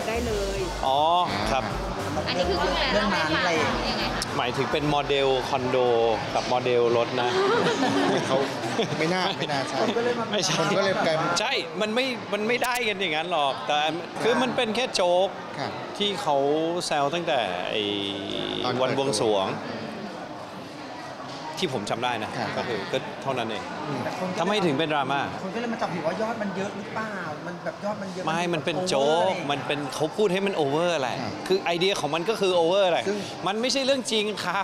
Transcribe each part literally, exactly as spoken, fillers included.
ถได้เลยอ๋อครับอันนี้คือเรื่องนั้นอะไรยังไงคะหมายถึงเป็นโมเดลคอนโดกับโมเดลรถนะเขาไม่น่าไม่น่าใช่ไม่ใช่ก็เลยกลายใช่มันไม่มันไม่ได้กันอย่างนั้นหรอกแต่คือมันเป็นแค่โจ๊กที่เขาแซวตั้งแต่ไอ้วันบวงสรวงที่ผมจำได้นะก็คือก็เท่านั้นเองทำไมถึงเป็นดราม่าคนก็เลยมาจับผิดว่ายอดมันเยอะหรือเปล่ามันแบบยอดมันเยอะไม่มันเป็นโจ๊กมันเป็นเขาพูดให้มันโอเวอร์อะไรคือไอเดียของมันก็คือโอเวอร์อะไรมันไม่ใช่เรื่องจริงครับ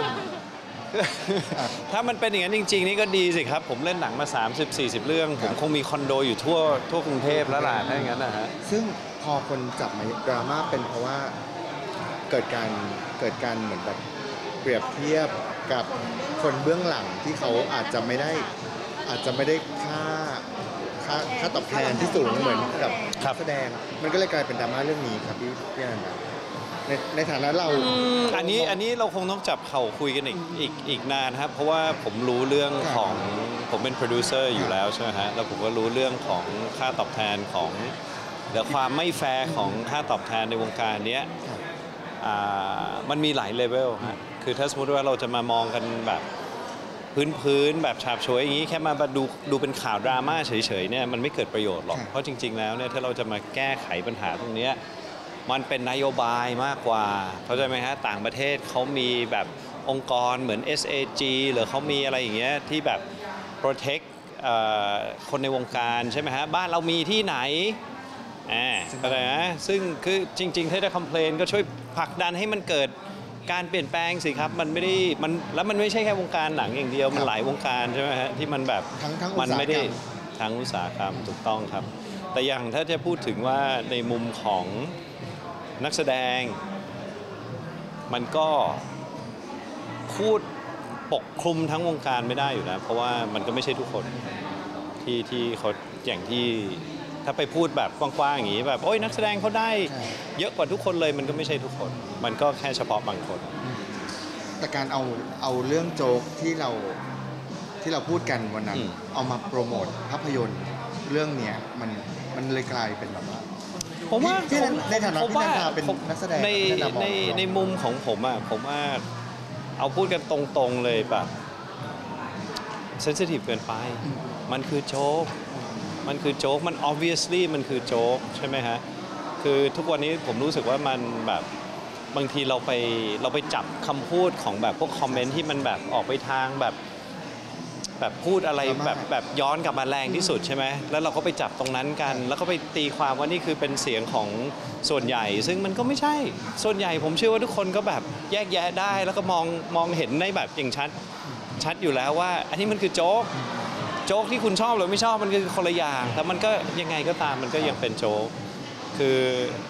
ถ้ามันเป็นอย่างนั้นจริงๆนี่ก็ดีสิครับผมเล่นหนังมา สามสิบสี่สิบ เรื่องผมคงมีคอนโดอยู่ทั่วทั่วกรุงเทพแล้วล่ะถ้าอย่างนั้นนะฮะซึ่งพอคนจับมาดราม่าเป็นเพราะว่าเกิดการเกิดการเหมือนแบบเปรียบเทียบกับคนเบื้องหลังที่เขาอาจจะไม่ได้อาจจะไม่ได้ค่าค่าค่าตอบแทนที่สูงเหมือนกับแสดงมันก็เลยกลายเป็นดราม่าเรื่องนี้ครับพี่พี่อนันต์ในในฐานะเราอันนี้อันนี้เราคงต้องจับเข่าคุยกันอีกอีกอีกนานครับเพราะว่าผมรู้เรื่องของผมเป็นโปรดิวเซอร์อยู่แล้วใช่ไหมฮะแล้วผมก็รู้เรื่องของค่าตอบแทนของหรือความไม่แฟร์ของค่าตอบแทนในวงการนี้มันมีหลายเลเวลฮะคือถ้าสมมติว่าเราจะมามองกันแบบพื้นๆแบบฉาบฉวยอย่างนี้แค่มาดูดูเป็นข่าวดราม่าเฉยๆเนี่ยมันไม่เกิดประโยชน์หรอกเพราะจริงๆแล้วเนี่ยถ้าเราจะมาแก้ไขปัญหาตรงนี้มันเป็นนโยบายมากกว่าเข้าใจไหมฮะต่างประเทศเขามีแบบองค์กรเหมือน เอส เอ จี หรือเขามีอะไรอย่างเงี้ยที่แบบ protect คนในวงการใช่ไหมฮะบ้านเรามีที่ไหนอ่าอะไรนะซึ่งคือจริงๆถ้าจะคอมเพลนก็ช่วยผลักดันให้มันเกิดการเปลี่ยนแปลงสิครับมันไม่ได้มันแล้วมันไม่ใช่แค่วงการหนังอย่างเดียวมันหลายวงการใช่ไหมฮะที่มันแบบมันไม่ได้ทั้งอุตสาหกรรมถูกต้องครับแต่อย่างถ้าจะพูดถึงว่าในมุมของนักแสดงมันก็พูดปกคลุมทั้งวงการไม่ได้อยู่นะเพราะว่ามันก็ไม่ใช่ทุกคนที่ที่เขาอย่างที่ถ้าไปพูดแบบกว้างๆอย่างนี้แบบโอ้ยนักแสดงเขาได้เยอะกว่าทุกคนเลยมันก็ไม่ใช่ทุกคนมันก็แค่เฉพาะบางคนแต่การเอาเอาเรื่องโจ๊กที่เราที่เราพูดกันวันนั้นเอามาโปรโมทภาพยนตร์เรื่องเนี้ยมันมันเลยกลายเป็นแบบว่าผมว่าในฐานะที่นันทาเป็นนักแสดงในในในมุมของผมอ่ะผมว่าเอาพูดกันตรงๆเลยแบบเซนซิทีฟเกินไปมันคือโจ๊กมันคือโจ๊กมัน obviously มันคือโจ๊กใช่ไหมฮะคือทุกวันนี้ผมรู้สึกว่ามันแบบบางทีเราไปเราไปจับคำพูดของแบบพวกคอมเมนต์ที่มันแบบออกไปทางแบบแบบพูดอะไรแบบแบบย้อนกลับมาแรงที่สุดใช่ไหมแล้วเราก็ไปจับตรงนั้นกันแล้วก็ไปตีความว่านี่คือเป็นเสียงของส่วนใหญ่ซึ่งมันก็ไม่ใช่ส่วนใหญ่ผมเชื่อว่าทุกคนก็แบบแยกแยะได้แล้วก็มองมองเห็นในแบบอย่างชัดชัดอยู่แล้วว่าอันนี้มันคือโจ๊กโจ๊กที่คุณชอบหรือไม่ชอบมันคือคนละอย่างแต่มันก็ยังไงก็ตามมันก็ยังเป็นโจ๊กคือ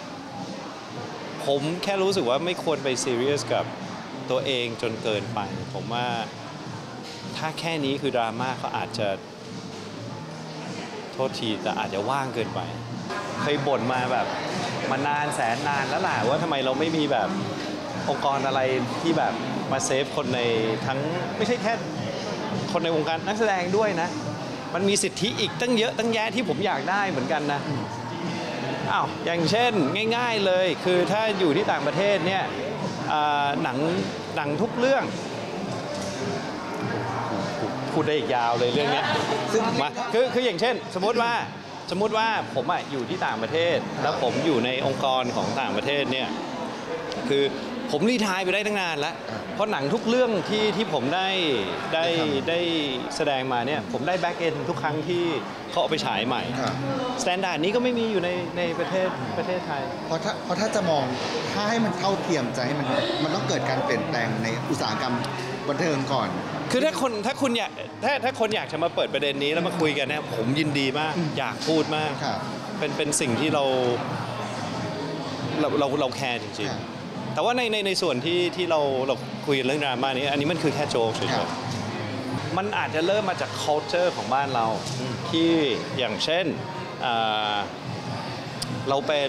ผมแค่รู้สึกว่าไม่ควรไปซีเรียสกับตัวเองจนเกินไปผมว่าถ้าแค่นี้คือดราม่าเขาอาจจะโทษทีแต่อาจจะว่างเกินไปเคยบ่นมาแบบมานานแสนนานแล้วแหละว่าทำไมเราไม่มีแบบองค์กรอะไรที่แบบมาเซฟคนในทั้งไม่ใช่แค่คนในวงการนักแสดงด้วยนะมันมีสิทธิอีกตั้งเยอะตั้งแยะที่ผมอยากได้เหมือนกันนะอ้าวอย่างเช่นง่ายๆเลยคือถ้าอยู่ที่ต่างประเทศเนี่ยหนังหนังทุกเรื่องพูดได้อีกยาวเลยเรื่องนี้ซึ่งมาคือคืออย่างเช่นสมมติว่าสมมติว่าผมอ่ะอยู่ที่ต่างประเทศแล้วผมอยู่ในองค์กรของต่างประเทศเนี่ยคือผมรีไทร์ไปได้ตั้งนานแล้วเพราะหนังทุกเรื่องที่ที่ผมได้ได้ได้แสดงมาเนี่ยผมได้แบ็กเอนทุกครั้งที่เขาเอาไปฉายใหม่สแตนดาร์ดนี้ก็ไม่มีอยู่ในในประเทศประเทศไทยเพราะถ้าเพราะถ้าจะมองถ้าให้มันเท่าเทียมจะให้มันมันต้องเกิดการเปลี่ยนแปลงในอุตสาหกรรมบันเทิงก่อนคือถ้าคนถ้าคุณอยากถ้าถ้าคนอยากจะมาเปิดประเด็นนี้แล้วมาคุยกันเนี่ยผมยินดีมากอยากพูดมากเป็นเป็นสิ่งที่เราเราเราเราแคร์จริงๆแต่ว่าในในในส่วนที่ที่เราเราคุยเรื่องดราม่านี้อันนี้มันคือแค่โจ๊กเฉยๆมันอาจจะเริ่มมาจาก culture ของบ้านเราที่อย่างเช่นเราเป็น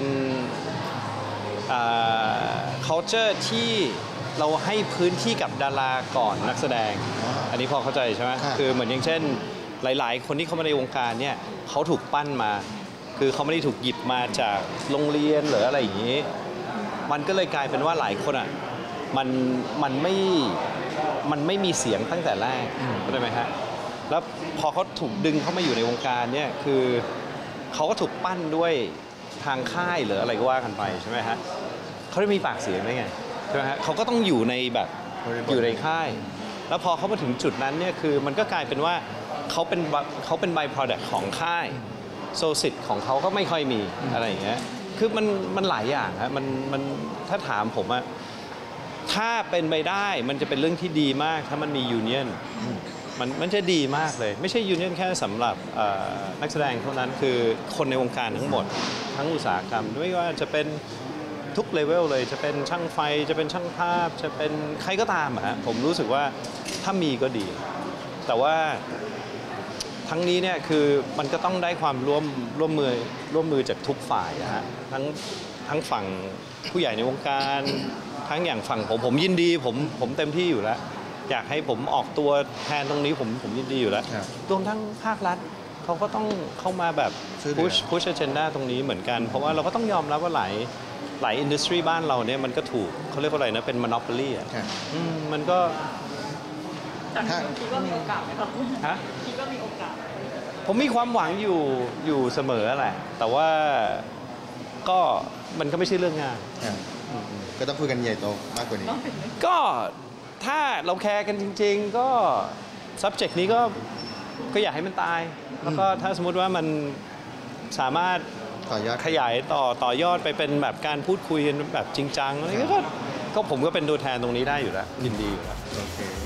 culture ที่เราให้พื้นที่กับดาราก่อนนักแสดงอันนี้พอเข้าใจใช่ไหมคือเหมือนอย่างเช่นหลายๆคนที่เข้ามาในวงการเนี่ยเขาถูกปั้นมาคือเขาไม่ได้ถูกหยิบมาจากโรงเรียนหรืออะไรอย่างนี้ มันก็เลยกลายเป็นว่าหลายคนอ่ะมันมันไม่มันไม่มีเสียงตั้งแต่แรกเข้าใจไหมฮะแล้วพอเขาถูกดึงเข้ามาอยู่ในวงการเนี่ยคือเขาก็ถูกปั้นด้วยทางค่ายหรืออะไรก็ว่ากันไปใช่ไหมฮะเขาได้มีปากเสียงได้ไงใช่ไหมฮะเขาก็ต้องอยู่ในแบบอยู่ในค่าย แล้วพอเขามาถึงจุดนั้นเนี่ยคือมันก็กลายเป็นว่าเขาเป็นเขาเป็น by product ของค่ายโซสิทธิ์ของเขาก็ไม่ค่อยมีอะไรอย่างเงี้ยคือมันมันหลายอย่างฮะมันมันถ้าถามผมอะถ้าเป็นไปได้มันจะเป็นเรื่องที่ดีมากถ้ามันมียูเนียนมันมันจะดีมากเลยไม่ใช่ยูเนียนแค่สำหรับนักแสดงเท่านั้นคือคนในวงการทั้งหมดทั้งอุตสาหกรรมไม่ว่าจะเป็นทุกเลเวลเลยจะเป็นช่างไฟจะเป็นช่างภาพจะเป็นใครก็ตามอะฮะผมรู้สึกว่าถ้ามีก็ดีแต่ว่าทั้งนี้เนี่ยคือมันก็ต้องได้ความร่วมร่วมมือร่วมมือจากทุกฝ่ายนะฮะทั้งทั้งฝั่งผู้ใหญ่ในวงการทั้งอย่างฝั่งผมผมยินดีผมผมเต็มที่อยู่แล้วอยากให้ผมออกตัวแทนตรงนี้ผมผมยินดีอยู่แล้วรวมทั้งภาครัฐเขาก็ต้องเข้ามาแบบ push push agenda ตรงนี้เหมือนกันเพราะว่าเราก็ต้องยอมรับว่าหลายหลายอินดัสทรีบ้านเราเนี่ยมันก็ถูกเขาเรียกว่าอะไรนะเป็น monopoly อ่ะมันก็แต่คิดว่ามีโอกาสไหมครับฮะคิดว่ามีโอกาสผมมีความหวังอยู่อยู่เสมอแหละแต่ว่าก็มันก็ไม่ใช่เรื่องง่ายก็ต้องคุยกันใหญ่โตมากกว่านี้ก็ถ้าเราแคร์กันจริงๆก็ subject นี้ก็ก็อยากให้มันตายแล้วก็ถ้าสมมุติว่ามันสามารถขยายต่อต่อยอดไปเป็นแบบการพูดคุยกันแบบจริงจังอะไรก็ก็ผมก็เป็นตัวแทนตรงนี้ได้อยู่แล้วยินดีอยู่แล้วโอเค